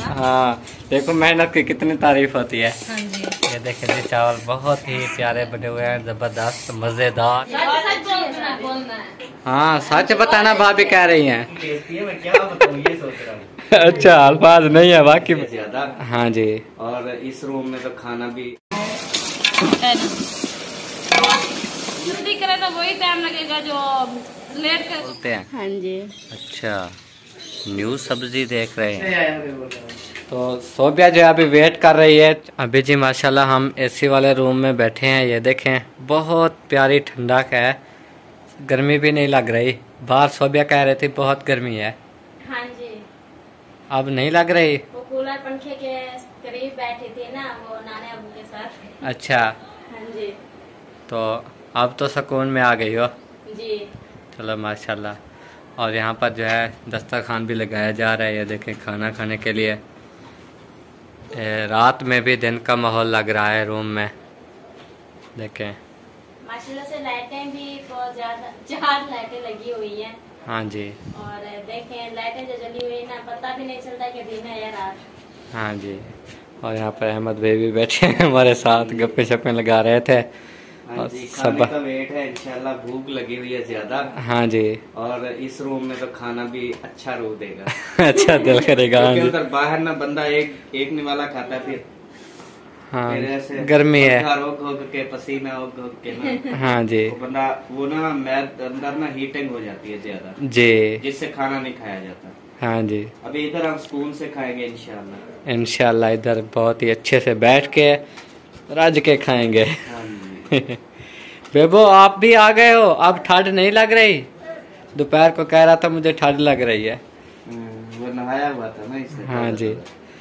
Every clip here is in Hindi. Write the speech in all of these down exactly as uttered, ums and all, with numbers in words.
ना। हाँ देखो मेहनत की कितनी तारीफ होती है। हाँ जी। ये देखे जी चावल बहुत ही प्यारे बने हुए हैं, जबरदस्त मजेदार। हाँ सच बताना भाभी कह रही हैं। मैं क्या बताऊं ये सोच रहा हूँ। अच्छा अल्फाज नहीं है बाकी ज्यादा। हाँ जी। और इस रूम में तो खाना भी जल्दी करे तो वही टाइम लगेगा जो लेट कर बोलते हैं। हाँ जी। अच्छा न्यू सब्जी देख रहे हैं। तो सोबिया जो है अभी वेट कर रही है। अभी जी माशाल्लाह हम एसी वाले रूम में बैठे हैं। ये देखें बहुत प्यारी ठंडक है, गर्मी भी नहीं लग रही। बाहर सोबिया कह रही थी बहुत गर्मी है। हाँ जी। अब नहीं लग रही। वो कूलर पंखे के करीब बैठी थी ना, वो नाने अबू के साथ। अच्छा हाँ जी। तो अब तो सुकून में आ गई हो। जी। चलो माशाल्लाह। और यहाँ पर जो है दस्तरखान भी लगाया जा रहा है। ये देखें खाना खाने के लिए। ए, रात में भी दिन का माहौल लग रहा है रूम में। देखें माशाल्लाह से लाइटें भी बहुत ज्यादा, चार लाइटें लगी हुई हैं। हाँ जी। और देखें लाइटें जो जली हुई है ना, पता भी नहीं चलता कि दिन है या रात। हाँ जी। और यहाँ पर अहमद भाई भी बैठे हैं हमारे साथ, गप्पे शप्पे लगा रहे थे। हाँ जी, खाने का वेट है इंशाल्लाह। भूख लगी हुई है ज्यादा। हाँ जी। और इस रूम में तो खाना भी अच्छा रू देगा। अच्छा दिल करेगा। हाँ जी। उधर बाहर ना बंदा एक एक निवाला खाता है, फिर हाँ फिर ऐसे गर्मी है। रोक रोक के पसीना रोक रोक के ना। हाँ जी। वो बंदा वो ना मैद अंदर ना हीटिंग हो जाती है ज्यादा जी, जिससे खाना नहीं खाया जाता। हाँ जी। अभी इधर हम स्पून से खाएंगे इंशाल्लाह। इंशाल्लाह इधर बहुत ही अच्छे से बैठ के रज के खाएंगे। हाँ जी। बेबो आप भी आ गए हो, अब ठंड नहीं लग रही? दोपहर को कह रहा था मुझे ठंड लग रही है। वो नहाया हुआ था ना इससे। हाँ जी।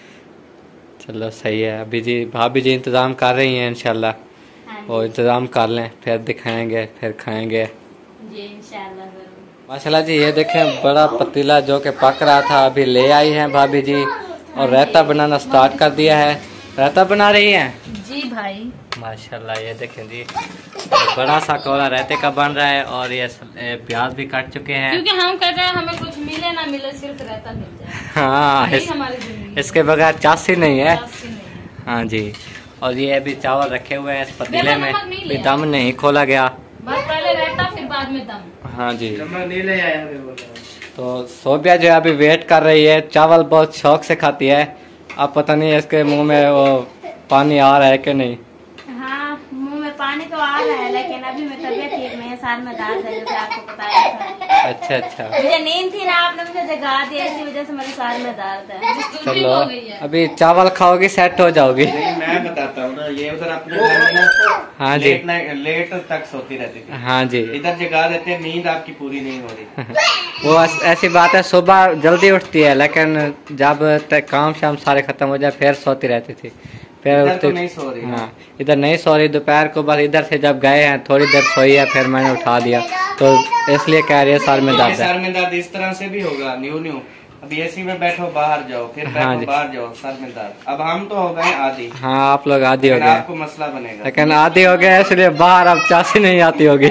चलो सही है। अभी जी भाभी जी इंतज़ाम कर रही हैं इंशाल्लाह। हाँ वो इंतज़ाम कर लें फिर दिखाएंगे फिर खाएंगे जी इंशाल्लाह जरूर। माशाल्लाह जी। ये देखें बड़ा पतीला जो कि पक रहा था अभी ले आई हैं भाभी जी, और रायता बनाना स्टार्ट कर दिया है। रायता बना रही हैं जी भाई। माशाल्लाह। ये देखें जी बड़ा सा कोला रायते का बन रहा है, और ये प्याज भी काट चुके हैं क्योंकि हम कहते हैं हमें कुछ मिले ना मिले, सिर्फ रायता मिल जाए। हाँ यही इस, हमारी जिंदगी। इसके बगैर चासी नहीं है। चासी नहीं है। हाँ जी। और ये अभी चावल रखे हुए हैं इस पतीले में, नमक नहीं अभी लिया। दम नहीं खोला गया। बस पहले रायता फिर बाद में दम। हाँ जी। नहीं ले आया। तो सोबिया जो है अभी वेट कर रही है। चावल बहुत शौक से खाती है। अब पता नहीं इसके मुंह में वो पानी आ रहा है कि नहीं। हाँ मुंह में पानी तो आ रहा है, लेकिन अभी मैं तबियत ठीक नहीं है, साल में दर्द है जैसे आपको बताया था। अच्छा अच्छा। मुझे नींद थी ना, आपने मुझे जगा दिया, इसी वजह से मेरे साल में दर्द है। चलो अभी चावल खाओगी सेट हो जाओगी। नहीं मैं बताता हूँ ना, ये उधर अपने घर में ना हाँ जी लेट नाइट लेट तक सोती रहती थी। हाँ जी। इधर जगा देते, नींद आपकी पूरी नहीं हो रही। वो ऐसी बात है, सुबह जल्दी उठती है लेकिन जब तक काम शाम सारे खत्म हो जाए फिर सोती रहती थी। फिर इधर उठती तो नहीं सो रही। हाँ इधर नहीं सो रही। दोपहर को बस इधर से जब गए हैं थोड़ी देर सोई है, फिर मैंने उठा दिया, तो इसलिए कह रही है सर में दर्द है। सर में दर्द इस तरह से भी होगा न्यू न्यू। अब एसी में बैठो बाहर जाओ, फिर बैठो हाँ जी। बाहर जाओ, सर में दर्द। अब हम तो हो गए आदि। हाँ आप लोग आदि हो लेकिन गए, आपको मसला बनेगा। लेकिन आदि हो गए इसलिए बाहर अब चासी नहीं आती होगी।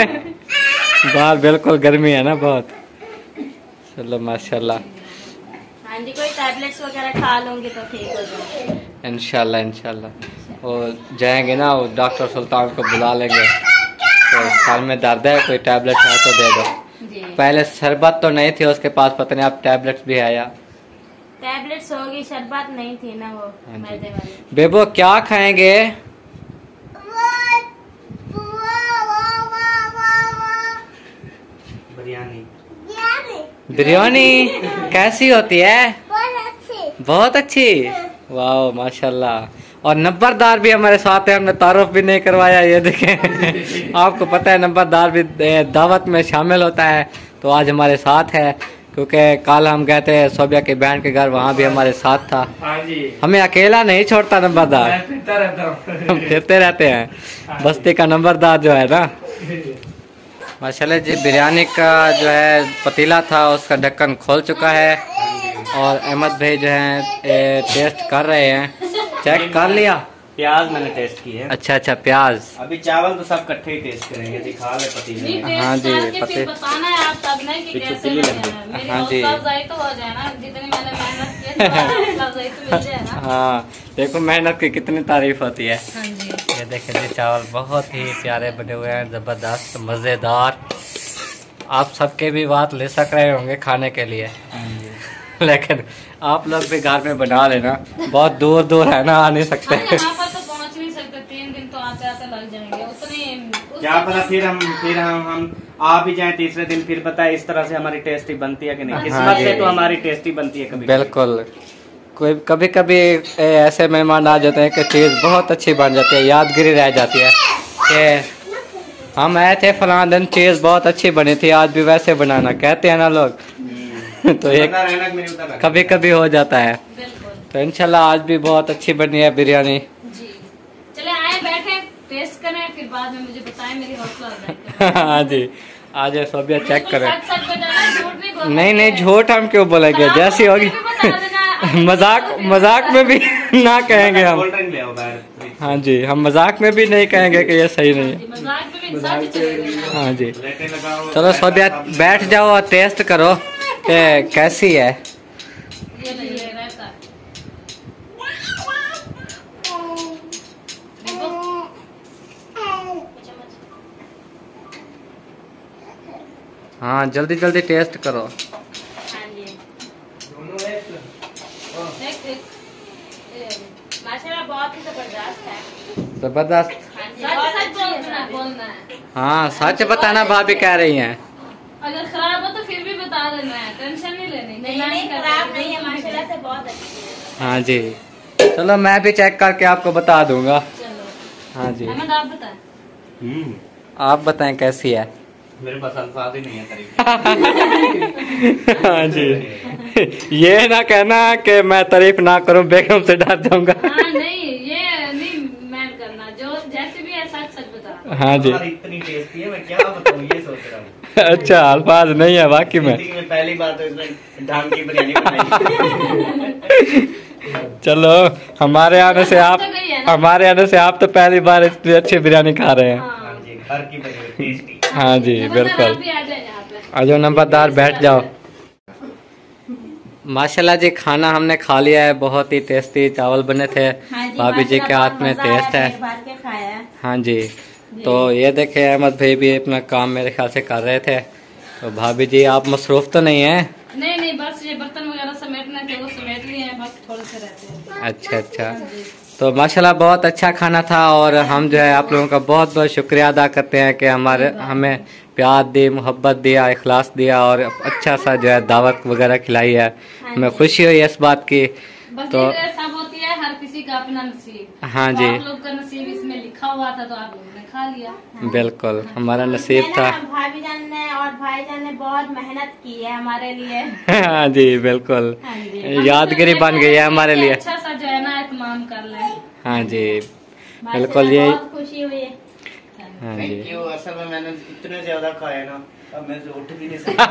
बाहर बिल्कुल गर्मी है ना बहुत। चलो माशाल्लाह। हाँ जी, कोई टैबलेट्स वगैरह खा लूंगी तो ठीक हो जाएगा इंशाल्लाह इंशाल्लाह। वो जाएंगे ना, वो डॉक्टर सुल्तान को बुला लेंगे। तो सर में दर्द है, कोई टैबलेट है तो दे दो। जी। पहले शरबत तो नहीं थी उसके पास, पता नहीं अब टैबलेट्स भी है या टैबलेट्स होगी, शरबत नहीं थी ना वो हाँ जी। मैदे वाली। बेबो क्या खाएंगे? बिरयानी। बिरयानी कैसी होती है? बहुत अच्छी। वाह माशाल्लाह। और नंबरदार भी हमारे साथ है, हमने तारुफ भी नहीं करवाया। ये देखें आपको पता है नंबरदार भी दावत में शामिल होता है, तो आज हमारे साथ है। क्योंकि कल हम गए थे सोबिया की बहन के घर, वहाँ भी हमारे साथ था। हाँ जी। हमें अकेला नहीं छोड़ता नंबरदार, मैं फिरता रहता हूँ। हम फिरते रहते हैं। बस्ती का नंबरदार जो है ना। माशाल्लाह जी। बिरयानी का जो है पतीला था उसका ढक्कन खोल चुका है, और अहमद भाई जो है टेस्ट कर रहे हैं। चेक कर लिया? प्याज मैंने टेस्ट की है। अच्छा अच्छा प्याज। अभी चावल तो सब इकट्ठे ही टेस्ट करेंगे, दिखा ले पतीले में। हाँ जी, पति पति- बताना है आप, तब नहीं कि कैसे पिछली लगे लगी। हैं। मेरी हाँ जी। हौसला अफजाई तो हो जाए ना, जितनी मैंने मेहनत की हाँ देखो मेहनत की कितनी तारीफ होती है। हाँ जी। ये देखे जी चावल बहुत ही प्यारे बने हुए हैं, जबरदस्त मज़ेदार। आप सबके भी बात ले सक रहे होंगे खाने के लिए, लेकिन आप लोग भी घर में बना लेना, बहुत दूर दूर है ना, आ नहीं सकते। यहाँ पर तो पहुँच नहीं सकते, तीन दिन तो आते आते लग जाएंगे उतने। क्या पता फिर हम फिर हम हम आ भी जाए तीसरे दिन, फिर बताए इस तरह से हमारी टेस्टी बनती है कि नहीं। किस्मत से तो हमारी टेस्टी बनती है कभी। बिल्कुल, कोई कभी कभी ऐसे मेहमान आ जाते हैं कि चीज़ बहुत अच्छी बन जाती है, यादगिरी रह जाती है कि हम आए थे फलां दिन, चीज़ बहुत अच्छी बनी थी, आज भी वैसे बनाना, कहते हैं ना लोग। तो एक कभी कभी हो जाता है। तो इंशाल्लाह आज भी बहुत अच्छी बनी है बिरयानी। जी चले आए बैठे टेस्ट करें, फिर बाद में मुझे बताएं, मेरी हौसला अफजाई करें। हाँ जी, आज सोबिया चेक करें। सच सच बताना, झूठ नहीं बोलना। नहीं नहीं, झूठ हम क्यों बोलेंगे, जैसी होगी। मजाक मजाक में भी ना कहेंगे हम। हाँ जी, हम मजाक में भी नहीं कहेंगे कि ये सही नहीं है। मजाक में भी सच चलेगा। हाँ जी, चलो सोबिया बैठ जाओ और टेस्ट करो कि कैसी है। ये नहीं है रहता। हाँ जल्दी जल्दी टेस्ट करो। हाँ जी, देख देख, माशाल्लाह बहुत ही जबरदस्त है। जबरदस्त। हाँ जी, सच बहुत सच अच्छी है। बोलना बोलना है। हाँ सच बताना, भाभी कह रही हैं। अगर खराब हो तो फिर भी बता देना है, टेंशन नहीं लेनी। नहीं नहीं, खराब नहीं है, माशाल्लाह से बहुत अच्छी है। हाँ जी, चलो मैं भी चेक करके आपको बता दूंगा। चलो हाँ जी, अहमद आप बताएं। आप बताएं कैसी है। मेरे पास अल्फाज ही नहीं है तारीफ। हाँ जी, ये ना कहना कि मैं तारीफ ना करूं, बेगम से डर जाऊंगा। हाँ नहीं, ये नहीं मैं करना, जो जैसे भी है सच सच बता। हाँ जी, इतनी टेस्टी है, मैं क्या बताऊं, ये सोच रहा हूँ। अच्छा अल्फाज नहीं है वाकई में। जिंदगी में पहली बार तो इसमें ढंग की बिरयानी बनाई। चलो हमारे आने से आप हमारे आने से आप तो पहली बार इतनी अच्छी बिरयानी खा रहे हैं। हाँ हाँ जी, घर की बनी हुई टेस्टी। हाँ जी बिल्कुल। आप भी आ जाए यहाँ पे। आ जाओ नंबरदार, बैठ जाओ। माशाल्लाह जी, खाना हमने खा लिया है, बहुत ही टेस्टी चावल बने थे। हाँ जी, भाभी जी के माशाल्लाह हाथ में बहुत मजा टेस्ट आया, है। पेट भर के खाया है। हाँ जी, तो ये देखे अहमद भाई भी अपना काम मेरे ख्याल से कर रहे थे। तो भाभी जी आप मसरूफ तो नहीं है? नहीं नहीं, बस ये बर्तन वगैरह समेटने थे, वो समेट लिए हैं, बस थोड़े से रहते हैं। अच्छा अच्छा, तो माशाल्लाह बहुत अच्छा खाना था, और हम जो है आप लोगों का बहुत बहुत शुक्रिया अदा करते हैं कि हमारे हमें प्यार दी, मोहब्बत दिया, इखलास दिया, और अच्छा सा जो है दावत वगैरह खिलाई है। हमें खुशी हुई इस बात की। बस तो ये सब होती है, हर किसी का अपना नसीब। हाँ तो जी, आप लोग का नसीब इसमें लिखा हुआ था, तो आप लोगों ने खा लिया। बिल्कुल हमारा नसीब इसमें था। ना भाभी जान ने और भाईजान ने बहुत मेहनत की है हमारे लिए। हाँ जी बिल्कुल, हाँ जी, यादगिरी बन गई है हमारे लिए। अच्छा सा जो है ना एहतमाम कर ले। हाँ जी माशाल्लाह बिल्कुल, ये बहुत खुशी हुई है। हाँ जी। Thank you. असल में मैंने इतने ज्यादा खाए ना, अब मैं उठ भी नहीं सकता।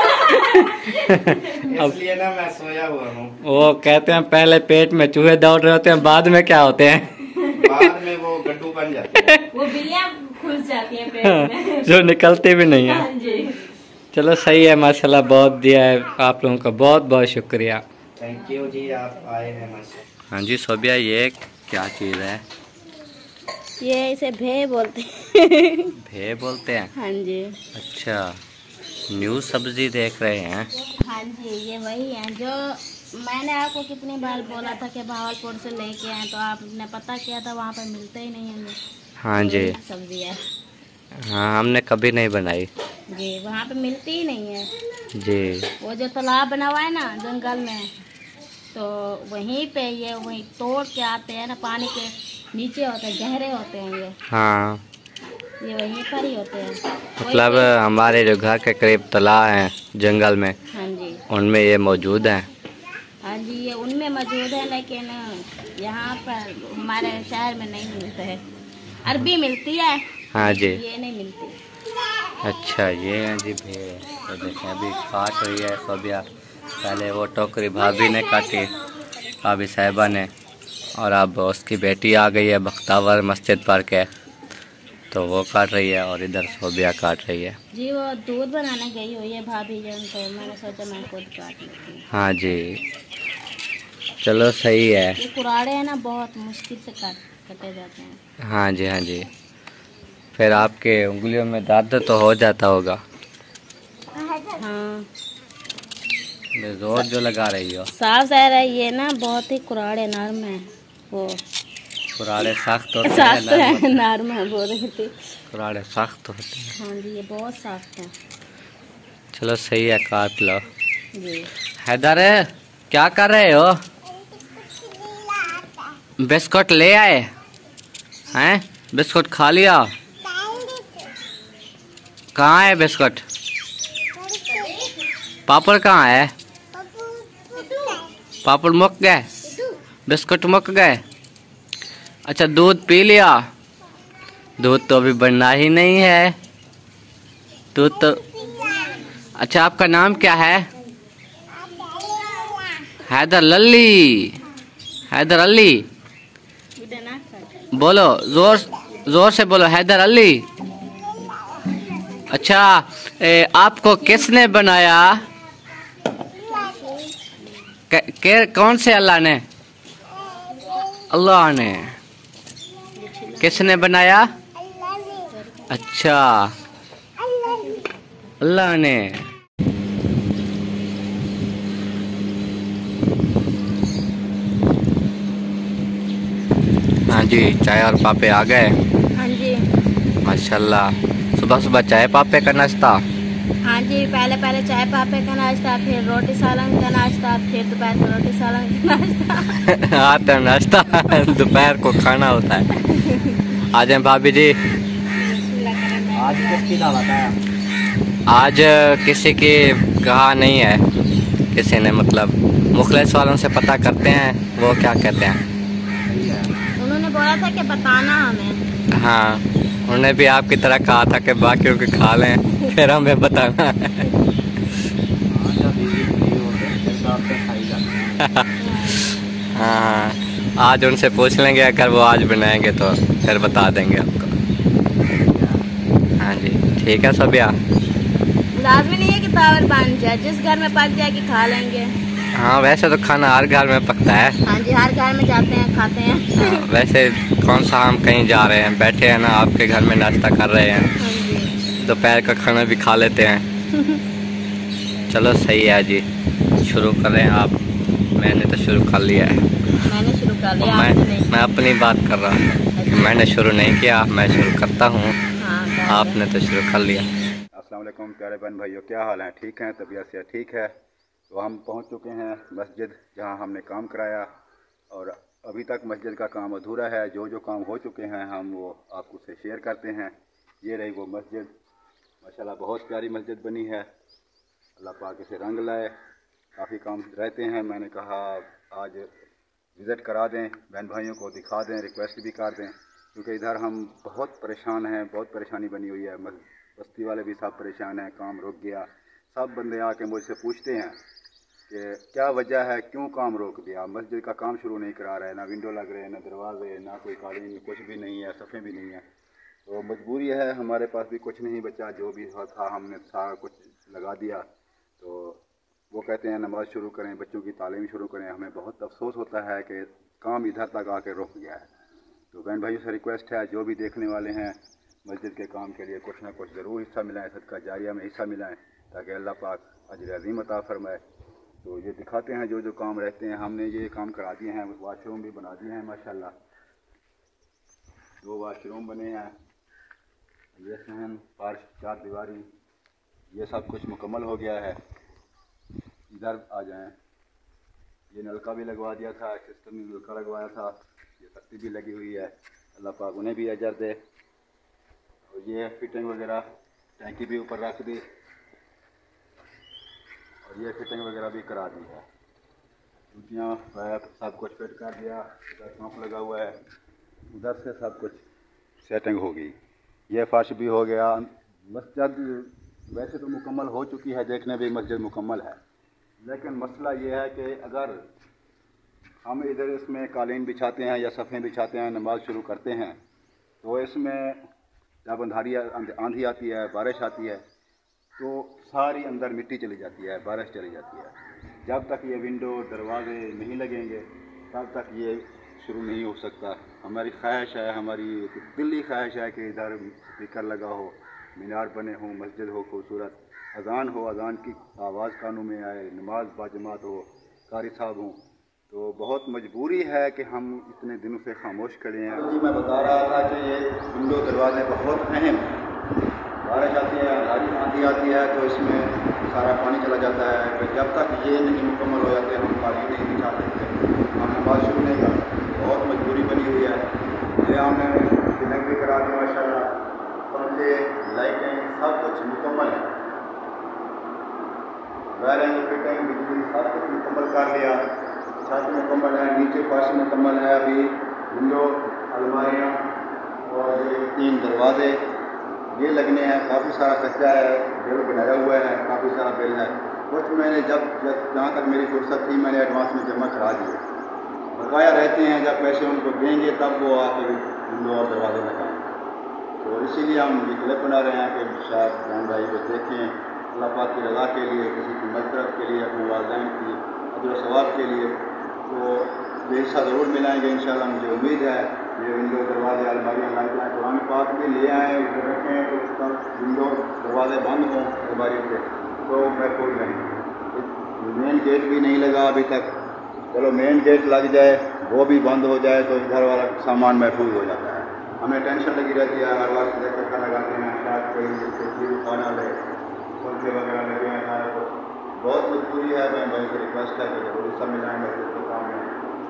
इसलिए ना मैं सोया हुआ हूँ। वो कहते हैं पहले पेट में चूहे दौड़ रहे होते हैं, बाद में क्या होते हैं? बाद में वो गड्ढू बन जाते हैं। वो बिल्लियाँ घुस जाती है पेट में। जो निकलती भी नहीं है। हाँ जी, चलो सही है, माशाल्लाह बहुत दिया है, आप लोगों का बहुत बहुत शुक्रिया। थैंक यू जी, आप आए हैं माशाल्लाह। हाँ जी सोबिया, ये क्या चीज़ है? ये इसे भे बोलते हैं। भे बोलते हैं? हाँ जी। अच्छा, न्यू सब्जी देख रहे हैं? हाँ जी, ये वही है जो मैंने आपको कितनी बार बोला था कि भावलपुर से लेके आए, तो आपने पता किया था वहाँ पर मिलते ही नहीं होंगे। हाँ जी, सब्जी है हाँ हमने कभी नहीं बनाई जी, वहाँ पे मिलती ही नहीं है जी। वो जो तालाब बना हुआ है ना जंगल में, तो वहीं पे ये वहीं तोड़ के आते हैं ना, पानी के नीचे होते हैं, गहरे होते हैं ये हाँ, ये वहीं पर ही होते हैं। मतलब हमारे जो घर के करीब तालाब हैं जंगल में, हाँ जी, उनमें ये मौजूद हैं। हाँ जी, ये उनमें मौजूद है, लेकिन यहाँ पर हमारे शहर में नहीं मिलते हैं। अरबी मिलती है, हाँ जी, ये नहीं मिलती। अच्छा ये है जी भेड़। तो देखें अभी काट रही है सोबिया, पहले वो टोकरी भाभी ने काटी, भाभी साहिबा ने, और अब उसकी बेटी आ गई है बख्तावर मस्जिद पर के, तो वो काट रही है, और इधर सोबिया काट रही है। जी वो दूध बनाने गई हुई है भाभी जन, तो मैंने सोचा मैं खुद काट लेती हूँ। हाँ जी, चलो सही है। ये कुराड़े है ना बहुत मुश्किल से काट कटे जाते हैं। हाँ जी हाँ जी। फिर आपके उंगलियों में दर्द तो हो जाता होगा। हाँ जोर जो लगा रही हो। साफ ज़ाहिर है ये ना बहुत ही कुराड़े नरम है। वो कुराड़े सख्त होते सख्त हैं, है, नरम है बोल रही थी। कुराड़े सख्त होते हैं। हाँ जी ये बहुत सख्त है। चलो सही है, काट लो। जी हैदर क्या कर रहे हो? बिस्कुट ले आए हैं? बिस्कुट खा लिया? कहाँ है बिस्कुट? पापड़ कहाँ है? पापड़ मुक गए, बिस्कुट मुक गए। अच्छा दूध पी लिया? दूध तो अभी बनना ही नहीं है। दूध तो अच्छा आपका नाम क्या है? हैदर लल्ली, हैदर अली। बोलो जोर जोर से बोलो, हैदर अली। अच्छा ए, आपको किसने बनाया? के, के, कौन से अल्लाह ने? अल्लाह ने। किसने बनाया? अच्छा अल्लाह ने। हाँ जी चाय और पापे आ गए। हाँ जी माशाल्लाह। सुबह सुबह चाय पापे का नाश्ता। हाँ जी पहले पहले चाय पापे का नाश्ता, फिर रोटी सालन का नाश्ता, फिर दोपहर को रोटी सालन का नाश्ता। हाँ तो नाश्ता दोपहर को खाना होता है। आ जाए भाभी जी। आज किसकी दावत है? आज किसी की कहा नहीं है, किसी ने मतलब मुखलिस वालों से पता करते हैं वो क्या कहते हैं। उन्होंने बोला था कि बताना हमें। हाँ उन्होंने भी आपकी तरह कहा था कि बाकियों के खा लें फिर हमें बताना है। हाँ आज उनसे पूछ लेंगे, अगर वो आज बनाएंगे तो फिर बता देंगे आपको। हाँ जी ठीक है सब यार। लाजमी नहीं है कि दावत बन जाए, जिस घर में पक जाए कि खा लेंगे। हाँ वैसे तो खाना हर घर में पकता है। हाँ जी हर घर में जाते हैं खाते हैं। हाँ, वैसे कौन सा हम कहीं जा रहे हैं, बैठे हैं ना आपके घर में नाश्ता कर रहे हैं, हाँ जी दोपहर का खाना भी खा लेते हैं। चलो सही है जी, शुरू करें आप। मैंने तो शुरू कर लिया है। मैंने शुरू कर लिया, मैं आपने नहीं। मैं अपनी बात कर रहा हूँ कि मैंने शुरू नहीं किया, मैं शुरू करता हूँ। हाँ, कर आपने तो शुरू कर लिया। अस्सलाम वालेकुम प्यारे बहन भाइयों, क्या हाल है? ठीक हैं? तबीयत से ठीक है? तो हम पहुंच चुके हैं मस्जिद जहां हमने काम कराया, और अभी तक मस्जिद का काम अधूरा है। जो जो काम हो चुके हैं हम वो आपको से शेयर करते हैं। ये रही वो मस्जिद, माशाल्लाह बहुत प्यारी मस्जिद बनी है। अल्लाह पाक इसे रंग लाए। काफ़ी काम रहते हैं, मैंने कहा आज विज़िट करा दें, बहन भाइयों को दिखा दें, रिक्वेस्ट भी कर दें, क्योंकि इधर हम बहुत परेशान हैं, बहुत परेशानी बनी हुई है। बस्ती वाले भी सब परेशान हैं, काम रुक गया। सब बंदे आके मुझसे पूछते हैं कि क्या वजह है, क्यों काम रोक दिया, मस्जिद का काम शुरू नहीं करा रहे, ना विंडो लग रहे हैं, ना दरवाजे, ना कोई कालीन, कुछ भी नहीं है, सफ़े भी नहीं है। तो मजबूरी है, हमारे पास भी कुछ नहीं बचा, जो भी था हमने सारा कुछ लगा दिया। तो वो कहते हैं नमाज़ शुरू करें, बच्चों की तालीम शुरू करें। हमें बहुत अफसोस होता है कि काम इधर तक आके रुक गया है। तो बहन भाइयों से रिक्वेस्ट है, जो भी देखने वाले हैं मस्जिद के काम के लिए कुछ ना कुछ ज़रूर हिस्सा मिलाएं, सदका जारिया में हिस्सा मिलाएं, ताकि अल्लाह पाक अजर अज़ीम अता फरमाए। तो ये दिखाते हैं जो जो काम रहते हैं। हमने ये काम करा दिए हैं, वाशरूम भी बना दिए हैं माशाल्लाह, दो वाशरूम बने हैं, ये सहन, फर्श, चार दीवारी, ये सब कुछ मुकम्मल हो गया है। इधर आ जाएं, ये नलका भी लगवा दिया था, सिस्टम में नलका लगवाया था, ये तख्ती भी लगी हुई है, अल्लाह पाक उन्हें भी अजर दे। और ये फिटिंग वगैरह, टैंकी भी ऊपर रख दी, और ये फिटिंग वगैरह भी करा दी है। टूटियाँ पाइप सब कुछ फिट कर दिया, इधर पंप लगा हुआ है, उधर से सब कुछ सेटिंग हो गई। ये फर्श भी हो गया। मस्जिद वैसे तो मुकम्मल हो चुकी है, देखने भी मस्जिद मुकम्मल है, लेकिन मसला ये है कि अगर हम इधर इसमें कालीन बिछाते हैं या सफ़े बिछाते हैं, नमाज शुरू करते हैं, तो इसमें जब अंधारी आंधी आती है, बारिश आती है, तो सारी अंदर मिट्टी चली जाती है, बारिश चली जाती है। जब तक ये विंडो दरवाजे नहीं लगेंगे तब तक ये शुरू नहीं हो सकता। हमारी ख्वाहिश है, हमारी दिली ख्वाहिश है कि इधर स्पीकर लगा हो, मीनार बने हों, मस्जिद हो खूबसूरत, अजान हो, अजान की आवाज़ कानों में आए, नमाज बाजमात हो, कारी साहब हों। तो बहुत मजबूरी है कि हम इतने दिनों से खामोश खड़े हैं। जी मैं बता रहा था कि ये विंडो दरवाजे बहुत अहम हैं। बारिश आती है, आंधी आंधी आती है तो इसमें सारा पानी चला जाता है। तो जब तक ये नहीं मुकम्मल हो जाते हम पानी नहीं बिछा सकते, हम नमाज शुरू नहीं कर सकते। बहुत मजबूरी बनी हुई है। ये हमने फिलिंग भी करा दी माशाल्लाह, पंखे लाइटें सब कुछ मुकम्मल है, वायरिंग फिटिंग बिजली सब कुछ मुकम्मल कर लिया। छत मुकम्मल है, नीचे फर्श मुकम्मल है। अभी विंडो, अलमारियाँ और ये तीन दरवाजे ये लगने हैं। काफ़ी सारा कच्चा है, बिल बनाया हुआ है, काफ़ी सारा बिल है। कुछ मैंने जब जब जहाँ तक मेरी फुर्सत थी मैंने एडवांस में जमा करा दिए, बकाया रहते हैं। जब पैसे उनको देंगे तब वो आके विंडो और दरवाजे लगाएँ। तो इसीलिए हम ये क्लिप बना रहे हैं कि शायद बहन भाई को देखें, अल्लाह पाक की रज़ा के लिए, किसी की मदद के लिए, अपने वालिदैन की अजर सवाब के लिए। तो ये हिस्सा ज़रूर मिलाएंगे इंशाल्लाह, मुझे उम्मीद है। ये विंडो दरवाजे अलमारियाँ लग जाएँ, कुरान पाक भी ले आएँ, उधर रखें तो उसका विंडो दरवाजे बंद हों अलमारियों के तो महफूज रहें। मेन गेट भी नहीं लगा अभी तक, चलो मेन गेट लग जाए, वो भी बंद हो जाए तो घर वाला सामान महफूज हो जाता है। हमें टेंशन लगी रहती है, हर वक्त चक्कर लगाते हैं, शायद कोई चीज़ खाना ले, पंखे वगैरह लगे हैं सारा कुछ। बहुत मजबूरी है, मैं भाई से रिक्वेस्ट है कि जरूर सब मिलाएंगे तो काम में।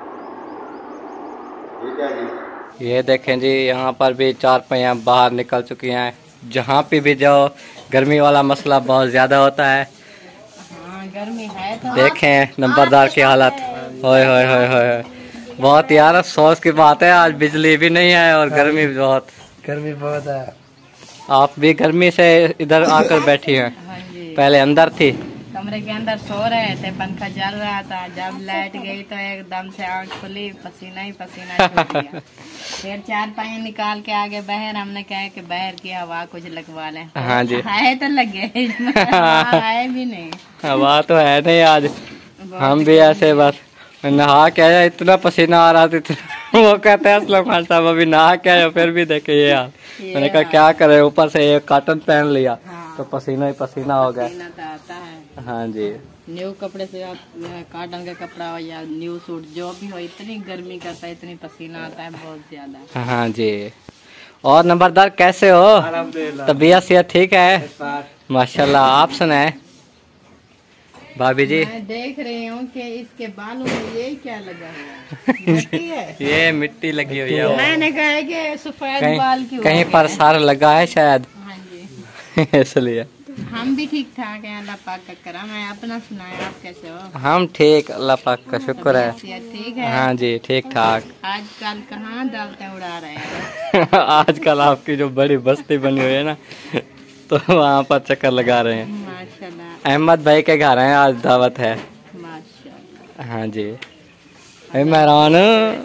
ठीक है जी। ये देखें जी, यहाँ पर भी चार पहिया बाहर निकल चुकी हैं। जहाँ पे भी जाओ गर्मी वाला मसला बहुत ज़्यादा होता है। हाँ, गर्मी है तो देखें नंबरदार की हालत, होए होए होए होए, बहुत यार अफसोस की बात है, आज बिजली भी नहीं है और गर्मी भी बहुत गर्मी बहुत है। आप भी गर्मी से इधर आकर बैठी हैं, हाँ जी, पहले अंदर थी। कमरे के अंदर सो रहे थे, पंखा चल रहा था। जब लाइट गई तो एकदम से आँख खुली, पसीना ही पसीना छूट गया। फिर चार पाई निकाल के आगे बहर, हमने कहा कि बहर की हवा कुछ लगवा लें। हाँ जी। है तो लगे है भी नहीं, हवा तो है नहीं आज। हम भी ऐसे बस नहा के आया, इतना पसीना आ रहा था इतना। वो कहते हैं असलम खान साहब अभी नहा के आए, फिर भी देखे ये यार। मैंने कहा क्या करे, ऊपर से एक कॉटन पहन लिया तो पसीना ही पसीना हो गया। पसीना तो आता है। हाँ जी, न्यू कपड़े से आप कॉटन का कपड़ा हो या न्यू सूट जो भी हो, इतनी गर्मी करता है, इतनी पसीना आता है बहुत ज्यादा। हाँ जी। और नंबरदार कैसे हो? तबीयत सेहत ठीक है? माशाल्लाह। आप सुनाए भाभी जी? मैं देख रही हूँ कि इसके बालों में ये क्या लगा हुआ है? मिट्टी है? ये मिट्टी लगी हुई है। मैंने कहा है कि सफेद कहीं बाल क्यों कहीं हो पर गए? सार लगा है शायद, हाँ जी, इसलिए। हम भी ठीक ठाक हैं, अल्लाह पाक का करम है। अपना सुनाए, आप कैसे हो? हम ठीक, अल्लाह पाक का शुक्र है। सेहत ठीक है? हाँ जी ठीक ठाक। आजकल कहाँ दालतें उड़ा रहे हैं? आजकल आपकी जो बड़ी बस्ती बनी हुई है ना, तो वहाँ पर चक्कर लगा रहे हैं। माशाल्लाह अहमद भाई के घर हैं, आज दावत है। माशाल्लाह। हाँ जी। अरे मेहरान,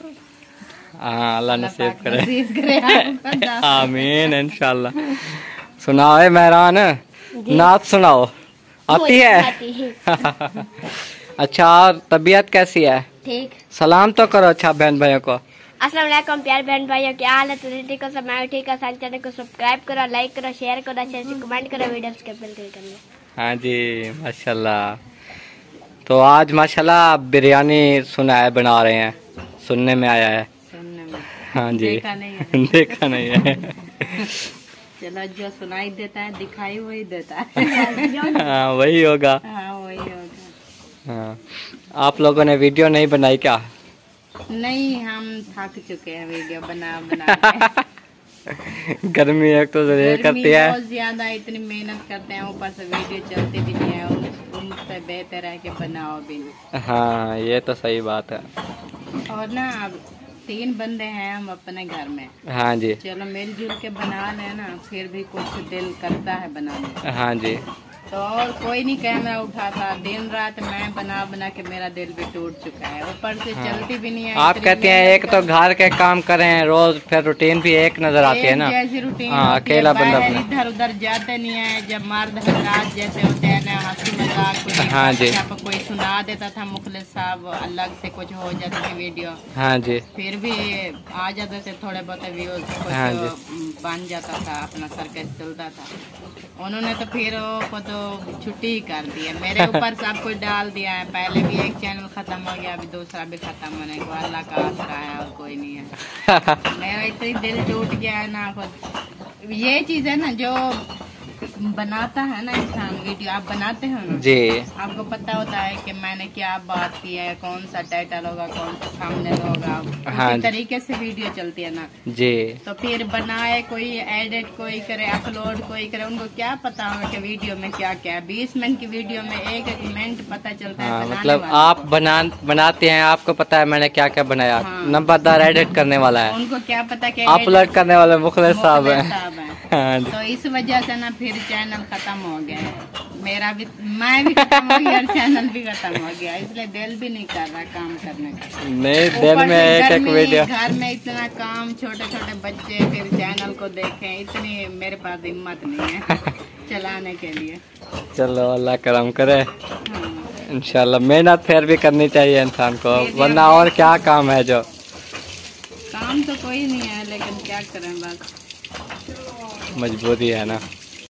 हाँ अल्लाह नसीब करे। नसीब करे आपको दावत। आमीन इंशाल्लाह। सुनाओ ए मेहरान, नात सुनाओ, आती है? अच्छा, और तबीयत कैसी है? ठीक। सलाम तो करो अच्छा बहन भाइयों को। अस्सलाम वालेकुम प्यारे बहन भाइयों, क्या हाल है? तो ठीक हो सब? मैं ठीक है। सारे चैनल को सब्सक्राइब करो, लाइक करो, शेयर करो, अच्छे से कमेंट करो, वीडियोस के बिल क्लिक करना। हाँ जी माशाल्लाह। तो आज माशाल्लाह बिरयानी सुनाए बना रहे हैं, सुनने में आया है। सुनने में हाँ जी, देखा नहीं है। देखा नहीं है। चलो, जो सुनाई देता है दिखाई वही देता है। हाँ वही होगा। हाँ वही होगा। हाँ, आप लोगों ने वीडियो नहीं बनाई क्या? नहीं, हम थक चुके हैं वीडियो बना बना के। गर्मी एक तो जरूर गर्मी करती है। बहुत ज्यादा, इतनी मेहनत करते हैं, ऊपर से वीडियो चलती भी नहीं है। उन- उनसे बेहतर है कि बनाओ भी नहीं। हाँ ये तो सही बात है। और ना, अब तीन बंदे हैं हम अपने घर में। हाँ जी। चलो मिलजुल के बना लेना, फिर भी कुछ दिल करता है बनाने। हाँ जी। तो और कोई नहीं कैमरा उठाता, दिन रात मैं बना बना के मेरा दिल भी टूट चुका है, ऊपर से हाँ। चलती भी नहीं है। आप कहते हैं एक तो घर के काम करें रोज, फिर रूटीन भी एक नजर आती है ना। जैसी रूटीन हाँ, अकेला बंदा अपना इधर उधर जाते नहीं है। जब मर्द हजरात जैसे होते हैं ना, हंसी मजाक कोई हाँ जी। यहाँ पर कोई सुना देता था, मुखलिस साहब अलग से कुछ हो जाती थी वीडियो, हाँ जी। फिर भी आ जाते थे थोड़े बहुत व्यूज, हाँ जी। कुछ बन जाता था, अपना सर्कस चलता था। उन्होंने तो फिर को तो छुट्टी ही कर दी है, मेरे ऊपर सब कुछ डाल दिया है। पहले भी एक चैनल खत्म हो गया, अभी दूसरा भी खत्म होने को अल्लाह का आसरा है और कोई नहीं है। मेरा इतनी दिल टूट गया है ना खुद। ये चीज है ना जो बनाता है ना इंसान, वीडियो आप बनाते हो ना जी, आपको पता होता है कि मैंने क्या बात की है, कौन सा टाइटल होगा, कौन सा थंबनेल होगा, हाँ उसी जी। तरीके से वीडियो चलती है ना। जी, तो फिर बनाए कोई, एडिट कोई करे, अपलोड कोई करे, उनको क्या पता होगा कि वीडियो में क्या क्या है। बीस मिनट की वीडियो में एक एक मिनट पता चलता है हाँ, बनाने मतलब वाले आप बना बनाते हैं, आपको पता है मैंने क्या क्या बनाया। हाँ। नंबरदार एडिट करने वाला को। है, उनको क्या पता कि अपलोड करने वाले मुखलिस साहब मुखलिस हैं। साहब हैं। हाँ जी। तो इस वजह से ना फिर चैनल खत्म हो गया है, मेरा भी, मैं भी खत्म हो गया और चैनल भी खत्म हो गया, इसलिए दिल भी नहीं कर रहा काम करने का। नहीं, ऊपर दिन में से एक एक गर्मी, वीडियो। घर में इतना काम, छोटे छोटे बच्चे, फिर चैनल को देखें, इतनी मेरे पास हिम्मत नहीं है चलाने के लिए। चलो अल्लाह करम करे, हाँ। इंशाल्लाह। मेहनत फिर भी करनी चाहिए इंसान को, वरना और क्या काम है जो। काम तो कोई नहीं है, लेकिन क्या करें, बस मजबूरी है ना।